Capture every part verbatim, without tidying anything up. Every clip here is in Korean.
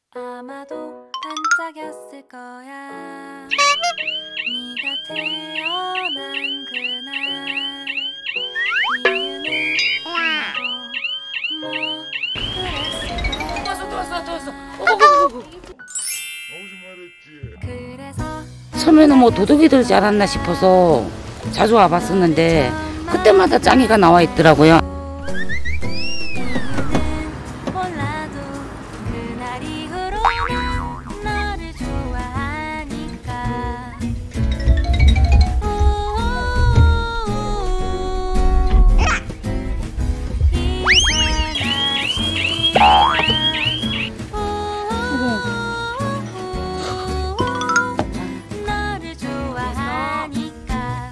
아마도 반짝였을 거야. 네가 태어난 그날. 이유는 뭐 그랬을 거야. 또 왔어 또 왔어. 오오오오. 그래서 처음에는 뭐 도둑이 들지 않았나 싶어서 자주 와봤었는데 그때마다 짱이가 나와 있더라고요. 몰라도 그날 이후로는 너를 좋아하니까. 너를 좋아하니까.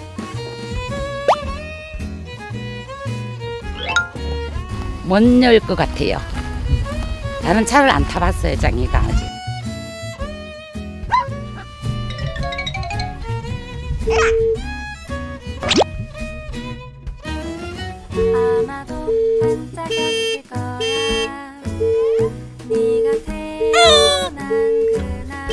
못 열 것 같아요. 다른 차를 안 타봤어요, 짱이가 아직. 아마도 반짝였을 거야. 네가 태어난 그날.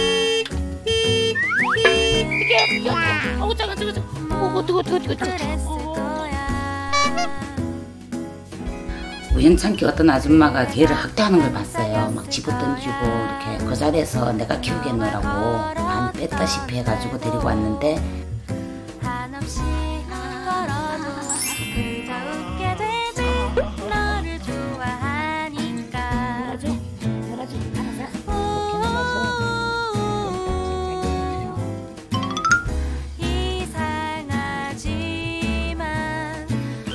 이게 어우 잠깐 잠깐 잠깐. 어우 뜨거 뜨거 뜨거 그랬을 뜨거. 거야. 우연찮게 어떤 아줌마가 개를 학대하는 걸 봤어요. 막 집어 던지고 이렇게 그 자리에서 내가 키우겠노라고 반 뺐다시피 해가지고 데리고 왔는데 한없이 걸어도 그저 웃게 되지. 너를 좋아하니까. 이상하지만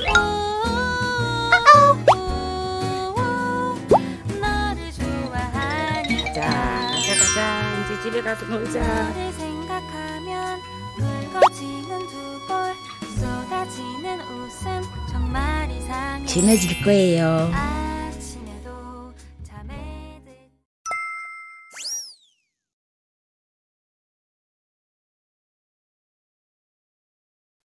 너를 좋아하니까. 자 가자 가자 이제 집에 가서 놀자. 너를 생각하면 붉어지는 두 볼, 쏟아지는 웃음 정말 이상해. 친해질 거예요. 아,